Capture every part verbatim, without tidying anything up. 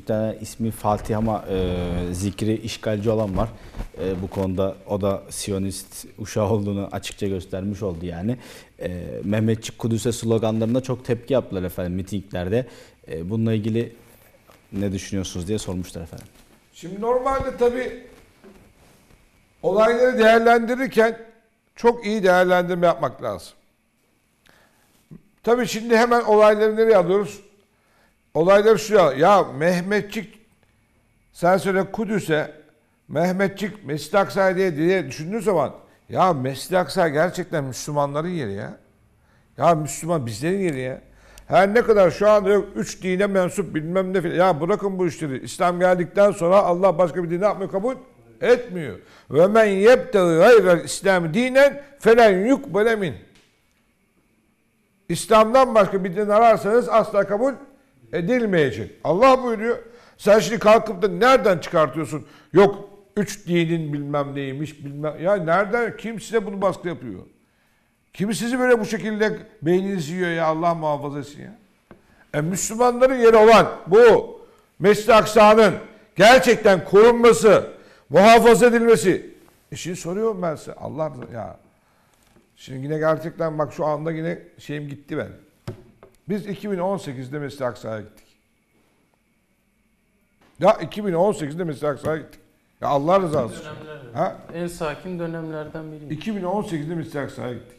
tane ismi Fatih ama e, zikri işgalci olan var. E, bu konuda o da Siyonist uşağı olduğunu açıkça göstermiş oldu yani. E, Mehmetçik Kudüs'e sloganlarında çok tepki yaptılar efendim mitinglerde. E, bununla ilgili ne düşünüyorsunuz diye sormuşlar efendim. Şimdi normalde tabii olayları değerlendirirken çok iyi değerlendirme yapmak lazım. Tabii şimdi hemen olayları nereye alıyoruz? Olayları şuraya. Ya Mehmetçik sen söyle Kudüs'e Mehmetçik Mescid-i Aksa diye, diye düşündüğün zaman ya Mescid-i Aksa gerçekten Müslümanların yeri ya. Ya Müslüman bizlerin yeri ya. Her ne kadar şu anda yok üç dine mensup bilmem ne filan. Ya bırakın bu işleri. İslam geldikten sonra Allah başka bir dini yapmıyor, kabul etmiyor. Ve men yebtegi gayrel İslam dinen felen yukbele min. İslam'dan başka bir din ararsanız asla kabul edilmeyecek. Allah buyuruyor. Sen şimdi kalkıp da nereden çıkartıyorsun? Yok üç dinin bilmem neymiş bilmem. Ya nereden? Kim size bunu baskı yapıyor? Kim sizi böyle bu şekilde beyninizi yiyor ya, Allah muhafaza etsin ya. E, Müslümanların yeri olan bu Mescid-i Aksa'nın gerçekten korunması, muhafaza edilmesi. E şimdi soruyorum ben size. Allah ya. Şimdi yine gerçekten bak şu anda yine şeyim gitti ben. Biz iki bin on sekizde Mescid-i Aksa'ya gittik. Ya iki bin on sekizde Mescid-i Aksa'ya gittik. Ya Allah rızası için. Ha? En sakin dönemlerden biri. iki bin on sekizde Mescid-i Aksa'ya gittik.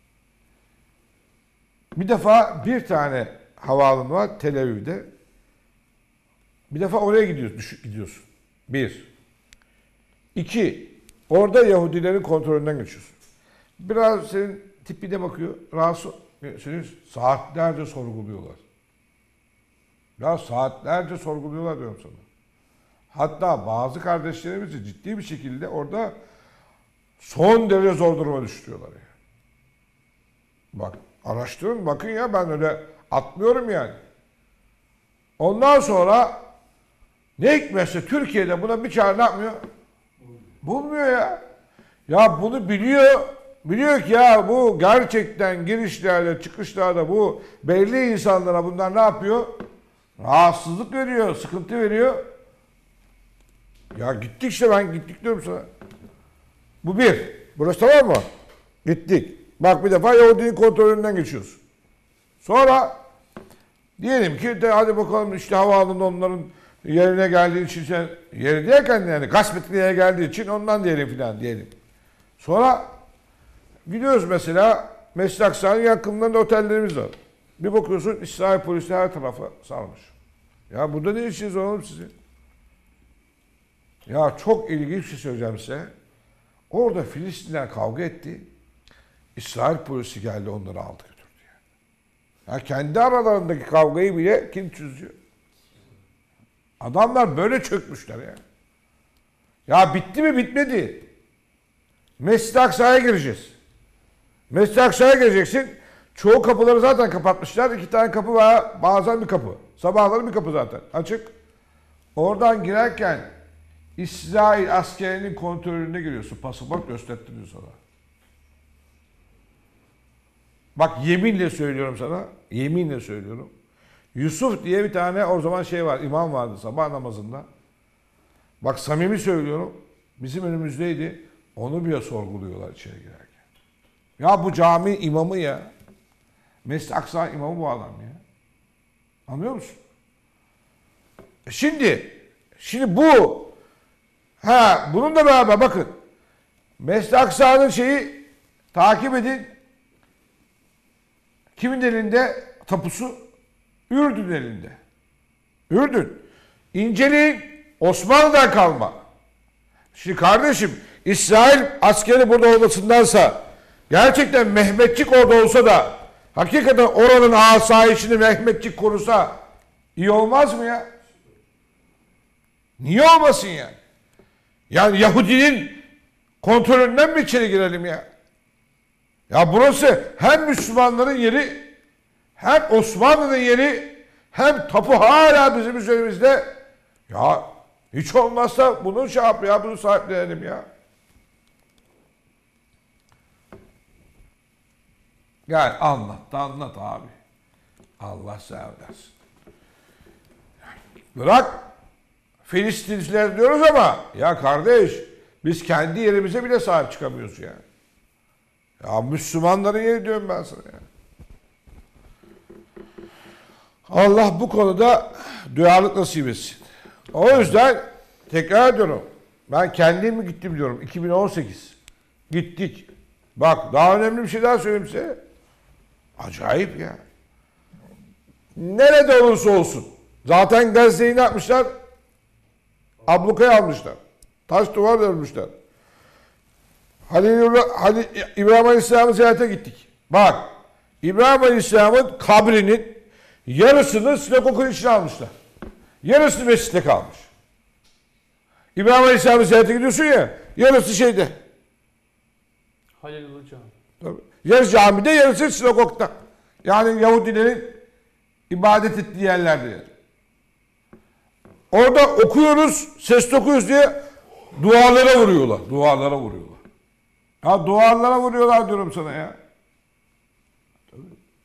Bir defa bir tane havaalanı var Tel Aviv'de. Bir defa oraya gidiyorsun. gidiyorsun. Bir. İki. Orada Yahudilerin kontrolünden geçiyorsun. Biraz senin tipine bakıyor. Rahatsız. Seni saatlerce sorguluyorlar. Ya saatlerce sorguluyorlar diyorum sana. Hatta bazı kardeşlerimizi ciddi bir şekilde orada son derece zor duruma düşürüyorlar yani. Bak araştırın bakın ya, ben öyle atmıyorum yani. Ondan sonra ne hikmetse Türkiye'de buna bir çare ne yapmıyor? Bulmuyor ya. Ya bunu biliyor. Biliyor ki ya bu gerçekten girişlerde çıkışlarda bu belli insanlara bunlar ne yapıyor? Rahatsızlık veriyor, sıkıntı veriyor. Ya gittik işte, ben gittik diyorum sana. Bu bir. Burası tamam mı? Gittik. Bak bir defa Yahudinin kontrolünden geçiyoruz. Sonra diyelim ki de hadi bakalım işte havaalanında onların yerine geldiği için sen yeri derken yani gasp ettiğine geldiği için ondan diyelim filan diyelim. Sonra gidiyoruz mesela Mescid-i Aksa'nın yakınlarında otellerimiz var. Bir bakıyorsun İsrail polisi her tarafa sarmış. Ya burada ne işiniz var oğlum sizin? Ya çok ilginç bir şey söyleyeceğim size. Orada Filistinler kavga etti. İsrail polisi geldi onları aldı götürdü. Yani. Ya kendi aralarındaki kavgayı bile kim çözüyor? Adamlar böyle çökmüşler ya. Ya bitti mi bitmedi. Mescid-i Aksa'ya gireceğiz. Mescid-i Aksa'ya gireceksin. Çoğu kapıları zaten kapatmışlar. İki tane kapı var. Bazen bir kapı. Sabahları bir kapı zaten. Açık. Oradan girerken İsrail askerinin kontrolüne giriyorsun. Pasaport gösterttiriyor sana. Bak yeminle söylüyorum sana. Yeminle söylüyorum. Yusuf diye bir tane o zaman şey var. İmam vardı sabah namazında. Bak samimi söylüyorum. Bizim önümüzdeydi. Onu bile sorguluyorlar içeri girerken. Ya bu cami imamı ya. Mescid-i Aksa imamı bu adam ya. Anlıyor musun? Şimdi şimdi bu ha bununla beraber bakın. Mescid-i Aksa'nın şeyi takip edin. Kimin elinde? Tapusu Ürdün elinde. Ürdün. İnceleyin, Osmanlı'dan kalma. Şimdi kardeşim İsrail askeri burada olmasındansa gerçekten Mehmetçik orada olsa da hakikaten oranın asayişini Mehmetçik korusa iyi olmaz mı ya? Niye olmasın yani? Yani Yahudinin kontrolünden mi içeri girelim ya? Ya burası hem Müslümanların yeri, hem Osmanlı'nın yeri, hem tapu hala bizim üzerimizde. Ya hiç olmazsa bunu şey yap ya, bunu sahiplenelim ya. Gel anlat da anlat abi. Allah seversin. Bırak Filistinliler diyoruz ama ya kardeş biz kendi yerimize bile sahip çıkamıyoruz ya. Ya Müslümanların yeri diyorum ben sana ya. Allah bu konuda duyarlılık nasip etsin. O yüzden tekrar ediyorum. Ben kendim mi gittim diyorum. iki bin on sekiz. Gittik. Bak daha önemli bir şey daha söyleyeyim size. Acayip ya. Nerede olursa olsun. Zaten Gazze'yi ne yapmışlar? Ablukaya almışlar. Taş duvar örmüşler. Halil, Halil, İbrahim Aleyhisselam'ı ziyarete gittik. Bak İbrahim Aleyhisselam'ın kabrinin yarısını sinagogun içine almışlar. Yarısı mescitte kalmış. İbrahim Aleyhisselam'ı ziyarete gidiyorsun ya, yarısı şeyde. Halil Hocam. Tabii. Yarısı camide, yarısı sinagogda. Yani Yahudilerin ibadet ettiği yerlerde. Yani. Orada okuyoruz, ses okuyoruz diye duvarlara vuruyorlar. Duvarlara vuruyorlar. Ya duvarlara vuruyorlar diyorum sana ya. Tabii.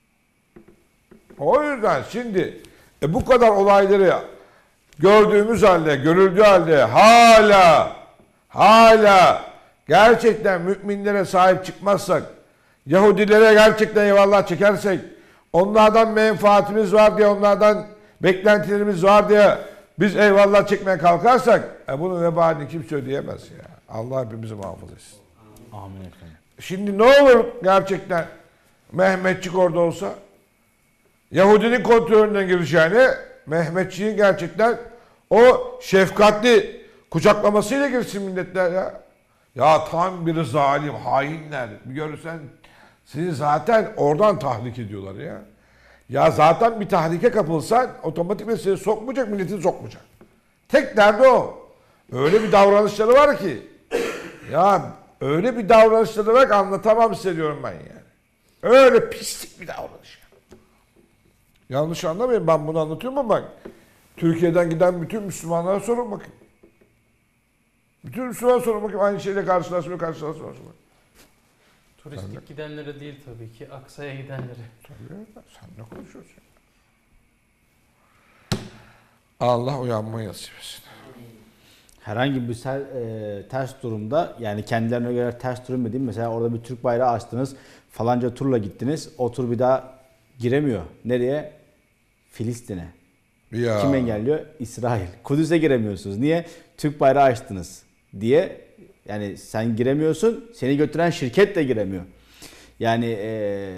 O yüzden şimdi e, bu kadar olayları gördüğümüz halde, görüldüğü halde hala hala gerçekten müminlere sahip çıkmazsak, Yahudilere gerçekten eyvallah çekersek, onlardan menfaatimiz var diye, onlardan beklentilerimiz var diye biz eyvallah çekmeye kalkarsak e, bunun vebalini kimse ödeyemez ya. Allah hepimizi muhafaza etsin. Amin efendim. Şimdi ne olur gerçekten Mehmetçik orada olsa? Yahudinin kontrolünden gireceğine Mehmetçiğin gerçekten o şefkatli kucaklamasıyla girsin milletler ya. Ya tam bir zalim, hainler. Bir görürsen sizi zaten oradan tahrik ediyorlar ya. Ya zaten bir tahrike kapılsan otomatikman seni sokmayacak, milleti sokmayacak. Tek derdi o. Öyle bir davranışları var ki. Ya öyle bir davranışları var ki anlatamam size diyorum ben yani. Öyle pislik bir davranış. Yanlış anlamayın, ben bunu anlatıyorum ama bak Türkiye'den giden bütün Müslümanlara sorun bakayım. Bütün Müslüman sorun bakayım, aynı şeyle karşılaşmıyor, karşılaşmıyor. Turistik gidenlere değil tabii ki, Aksa'ya gidenlere. Tabii, sen ne konuşuyorsun? Allah uyanmayı nasip etsin. Herhangi bir ser, e, ters durumda, yani kendilerine göre ters durum dediğim, mesela orada bir Türk bayrağı açtınız, falanca turla gittiniz, o tur bir daha giremiyor. Nereye? Filistin'e. Ya. Kim engelliyor? İsrail. Kudüs'e giremiyorsunuz. Niye? Türk bayrağı açtınız diye. Yani sen giremiyorsun, seni götüren şirket de giremiyor. Yani e,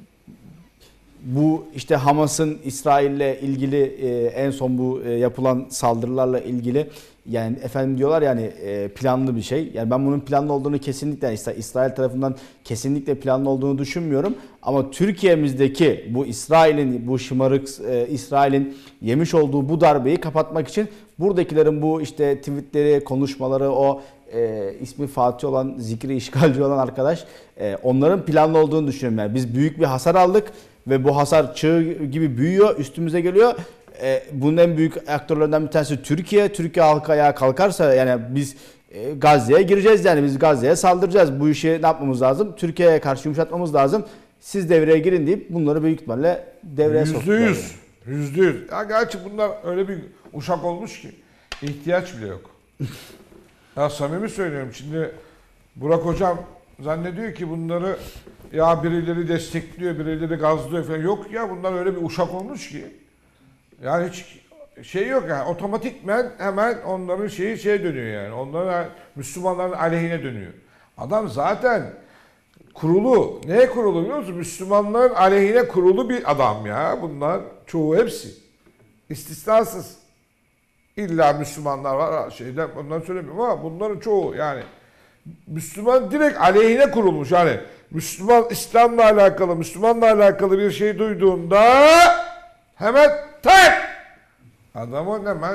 bu işte Hamas'ın İsrail'le ilgili e, en son bu e, yapılan saldırılarla ilgili, yani efendim diyorlar yani e, planlı bir şey. Yani ben bunun planlı olduğunu kesinlikle, yani İsrail tarafından kesinlikle planlı olduğunu düşünmüyorum. Ama Türkiye'mizdeki bu İsrail'in, bu şımarık e, İsrail'in yemiş olduğu bu darbeyi kapatmak için buradakilerin bu işte tweetleri, konuşmaları, o e, ismi Fatih olan, zikri işgalci olan arkadaş, e, onların planlı olduğunu düşünüyorum. Yani biz büyük bir hasar aldık ve bu hasar çığ gibi büyüyor, üstümüze geliyor. E, bunun en büyük aktörlerinden bir tanesi Türkiye. Türkiye halkı ayağa kalkarsa yani biz e, Gazze'ye gireceğiz, yani biz Gazze'ye saldıracağız. Bu işi ne yapmamız lazım? Türkiye'ye karşı yumuşatmamız lazım. Siz devreye girin deyip bunları büyük ihtimalle devreye soktular. Yüzde yüz. Yüzde yüz. Ya gerçi bunlar öyle bir uşak olmuş ki ihtiyaç bile yok. Ya samimi söylüyorum, şimdi Burak hocam zannediyor ki bunları ya birileri destekliyor, birileri gazlıyor falan. Yok ya, bunlar öyle bir uşak olmuş ki. Yani hiç şey yok yani, otomatikmen hemen onların şeyi şeye dönüyor yani. Onların, Müslümanların aleyhine dönüyor. Adam zaten kurulu, neye kurulu biliyor musun? Müslümanların aleyhine kurulu bir adam ya. Bunlar çoğu, hepsi. İstisnasız. İlla Müslümanlar var şeyden, ondan söylemiyorum ama bunların çoğu yani Müslüman direkt aleyhine kurulmuş. Yani Müslüman, İslam'la alakalı, Müslümanla alakalı bir şey duyduğunda hemen tak! Adamın hemen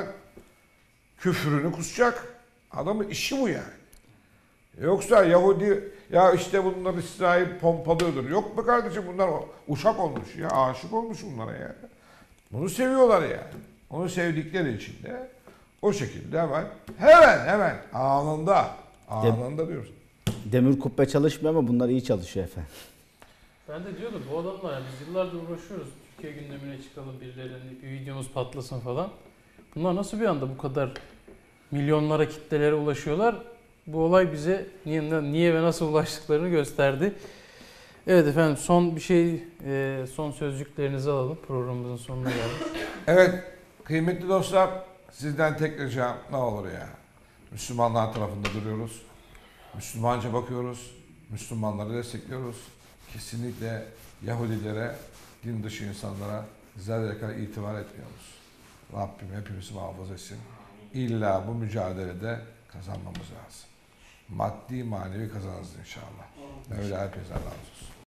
küfrünü kusacak. Adamın işi bu yani. Yoksa Yahudi ya işte bunlar İsrail pompalıyordur. Yok be kardeşim, bunlar uşak olmuş ya, aşık olmuş bunlara ya. Bunu seviyorlar yani. Onu sevdikleri için de o şekilde hemen hemen hemen anında anında diyoruz. Demir kubbe çalışmıyor ama bunlar iyi çalışıyor efendim. Ben de diyordum bu adamlar, yani biz yıllardır uğraşıyoruz. Türkiye gündemine çıkalım, birilerinin bir videomuz patlasın falan. Bunlar nasıl bir anda bu kadar milyonlara, kitlelere ulaşıyorlar. Bu olay bize niye, niye ve nasıl ulaştıklarını gösterdi. Evet efendim, son bir şey, e, son sözcüklerinizi alalım. Programımızın sonuna geldik. Evet kıymetli dostlar, sizden tek ricam ne olur ya. Müslümanlar tarafında duruyoruz. Müslümanca bakıyoruz. Müslümanları destekliyoruz. Kesinlikle Yahudilere, din dışı insanlara zerre kadar itibar etmiyoruz. Rabbim hepimizi muhafaza etsin. İlla bu mücadelede kazanmamız lazım. Maddi manevi kazanırız inşallah. Mevla hepinize razı olsun.